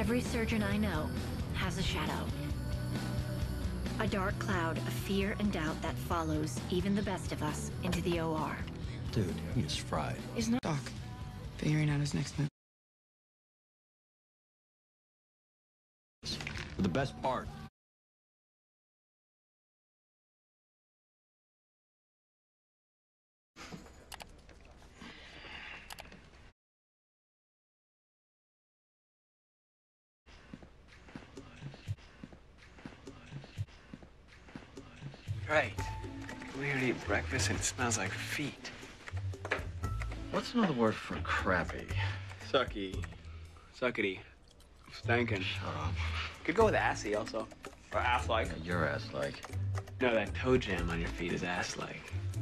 Every surgeon I know has a shadow. A dark cloud of fear and doubt that follows even the best of us into the OR. Dude, he is fried. He's not Doc. Figuring out his next move. The best part. Right. We're here to eat breakfast and it smells like feet. What's another word for crappy? Sucky. Suckety. Stankin'. Shut up. Could go with assy also. Or ass-like. Yeah, your ass like. No, that toe jam on your feet is ass-like.